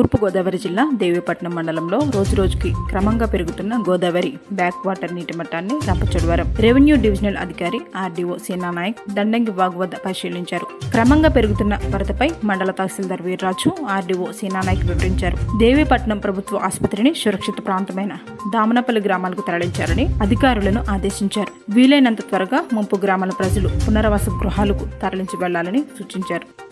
తూర్పు గోదావరి జిల్లా దేవీపట్నం మండలంలో రోజురోజుకి క్రమంగా పెరుగుతున్న గోదావరి బ్యాక్ వాటర్ నీటి మట్టాన్ని రంపచోడవరం రెవెన్యూ డివిజనల్ అధికారి ఆర్డీఓ సేనానాయక్ దండంగి వాగు వద్ద పరిశీలించారు. క్రమంగా పెరుగుతున్న వరదపై మండల తహసీల్దార్ వీర్రాజు ఆర్డీఓ సేనానాయక్ వివరించారు. దేవీపట్నం ప్రభుత్వ ఆసుపత్రిని సురక్షిత ప్రాంతమైన దామనపల్లి గ్రామాలకు తరలించారని అధికారులను ఆదేశించారు. వీలైనంత త్వరగా ముంపు గ్రామాల ప్రజలు పునరావాస గృహాలకు తరలించి వెళ్లాలని సూచించారు.